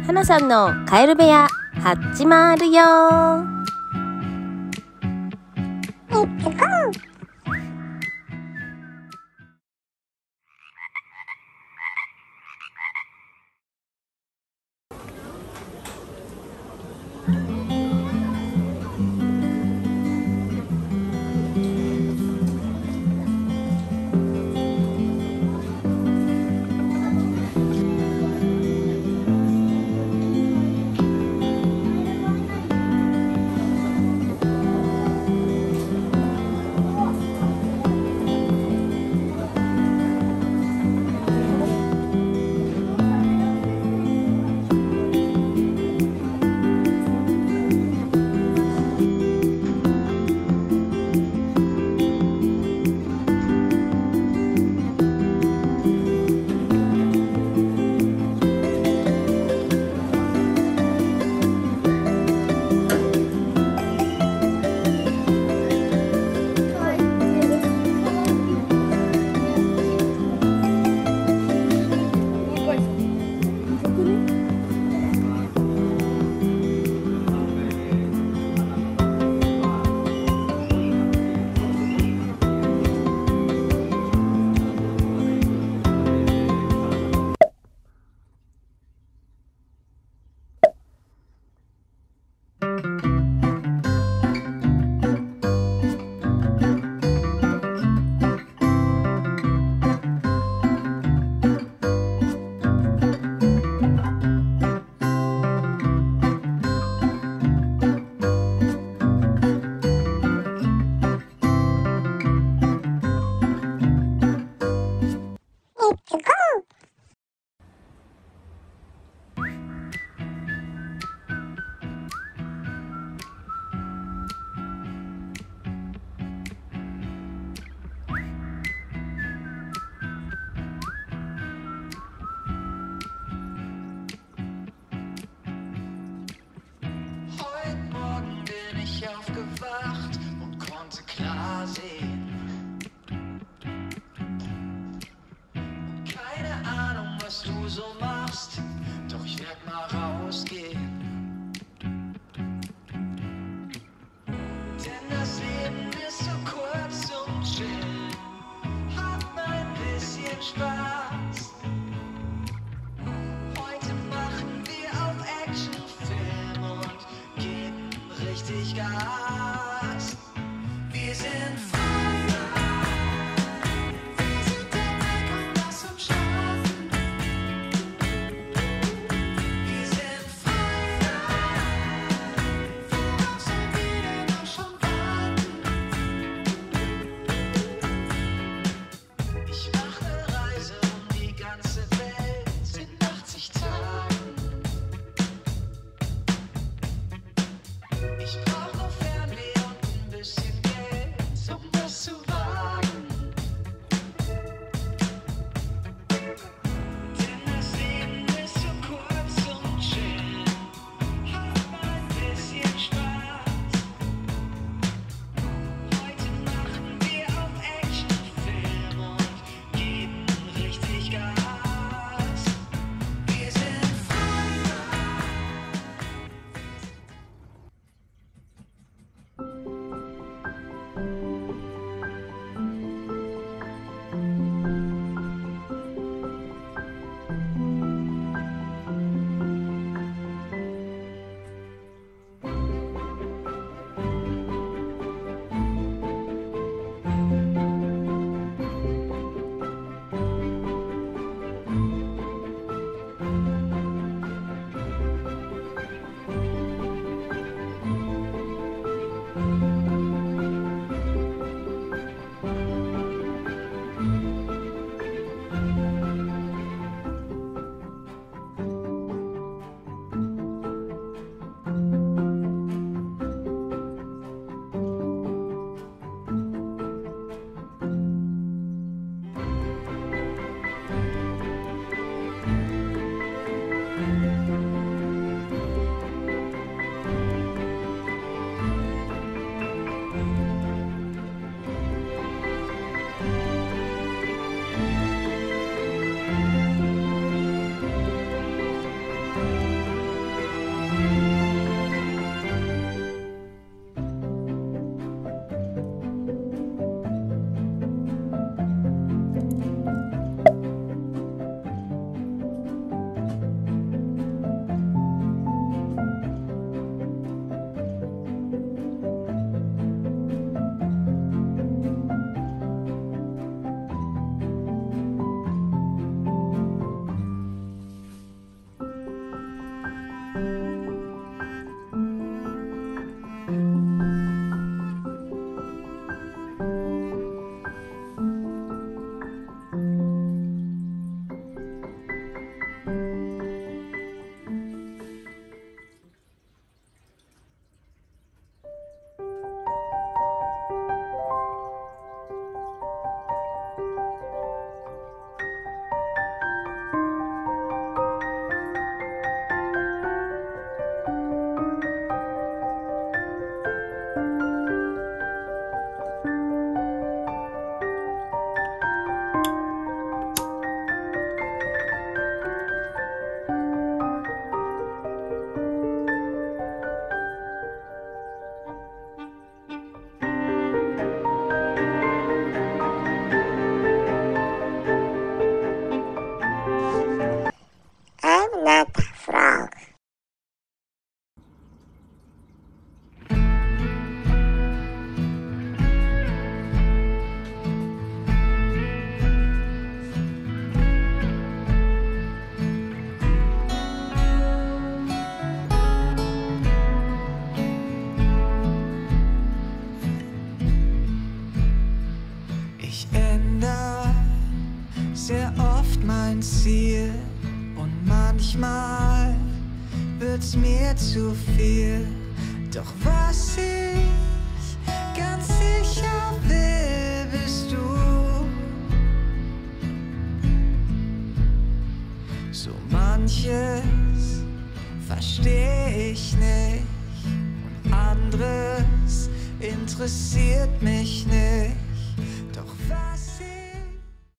花さんのカエル部屋始まるよ。 Aufgewacht und konnte klar sehen. Keine Ahnung, was du so machst, doch ich werd mal rausgehen. Denn das Leben ist so kurz und chill, hab ein bisschen Spaß. Heute machen wir auf Actionfilm und geben richtig Gas. Wir sind frei, wir sind der Weg und das zum Schlafen. Wir sind frei, worauf soll wir denn noch schon warten? Ich mach ne Reise I'm not a frog. Ich ändere sehr oft mein Ziel und manchmal wird's mir zu viel. Doch was ich ganz sicher will, bist du. So manches versteh ich nicht und anderes interessiert mich nicht.